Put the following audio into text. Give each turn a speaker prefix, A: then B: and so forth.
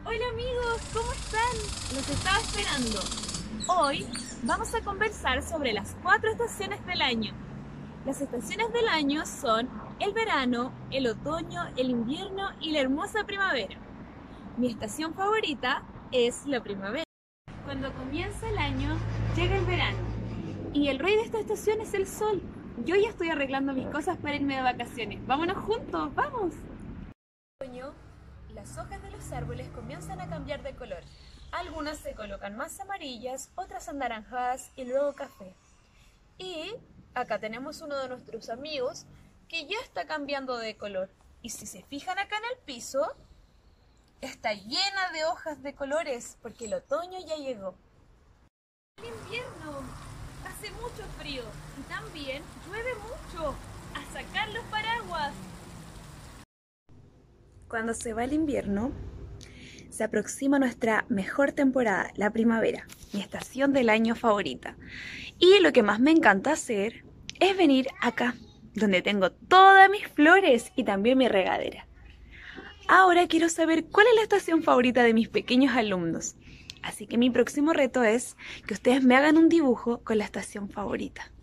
A: Hola amigos, ¿cómo están? Los estaba esperando. Hoy vamos a conversar sobre las 4 estaciones del año. Las estaciones del año son el verano, el otoño, el invierno y la hermosa primavera. Mi estación favorita es la primavera. Cuando comienza el año, llega el verano. Y el rey de esta estación es el sol. Yo ya estoy arreglando mis cosas para irme de vacaciones. ¡Vámonos juntos! ¡Vamos! Otoño, las hojas de los árboles comienzan a cambiar de color. Algunas se colocan más amarillas, otras anaranjadas y luego café. Y acá tenemos uno de nuestros amigos que ya está cambiando de color. Y si se fijan acá en el piso, está llena de hojas de colores porque el otoño ya llegó. El invierno hace mucho frío y también llueve mucho. ¡A sacar los paraguas! Cuando se va el invierno, se aproxima nuestra mejor temporada, la primavera, mi estación del año favorita. Y lo que más me encanta hacer es venir acá, donde tengo todas mis flores y también mi regadera. Ahora quiero saber cuál es la estación favorita de mis pequeños alumnos. Así que mi próximo reto es que ustedes me hagan un dibujo con la estación favorita.